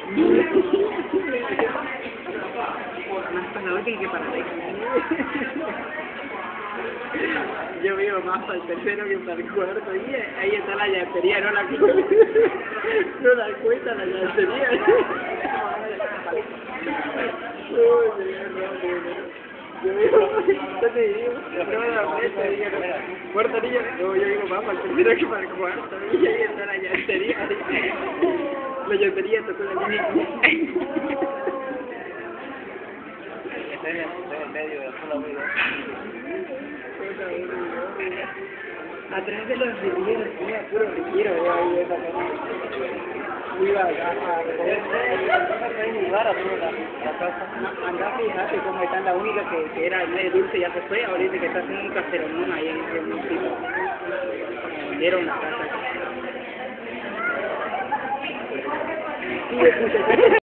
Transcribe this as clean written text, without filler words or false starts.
Más pasador que para ti. Yo vivo más para el tercero que para el cuarto y ahí está la yatería, no la no la cuenta la yatería. Yo vivo, yo te digo, no la meta, digo, cuarto niño, no, yo vivo más para el tercero que para el cuarto y ahí está la yatería. La yatería tocó la niña. Estoy en medio de la sola vida. Atrás de los rilleros, tenía puro rillero, ahí esa cosa. Iba a La casa. andá, fíjate cómo está la única que era medio dulce, ya se fue, ahorita que está haciendo un caserón ahí en un sitio. Vendieron una casa.